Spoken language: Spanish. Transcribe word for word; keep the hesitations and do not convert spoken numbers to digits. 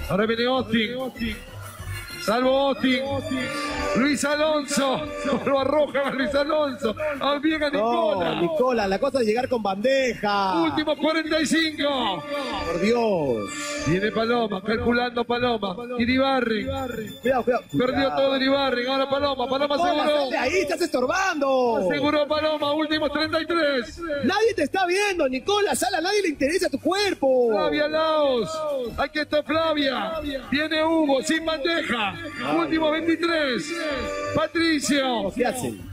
Ahora viene Austin. Salvo Austin. Luis Alonso. Lo arrojan a Luis Alonso. Ah, bien a Nicola. No, Nicola, la cosa es llegar con bandeja. Últimos cuarenta y cinco. Por Dios. Viene Paloma, calculando Paloma. Iribarri. Cuidado, cuidado. Perdió todo Iribarri. Ahora Paloma. Paloma Nicola, aseguró. sal de ahí, estás estorbando. Aseguró Paloma. Últimos treinta y tres. Nadie te está viendo, Nicola. Sal, a nadie le interesa tu cuerpo. Flavia Laos. Aquí está Flavia. Viene Hugo sin bandeja. Último veintitrés. Patricio. ¿Qué hacen?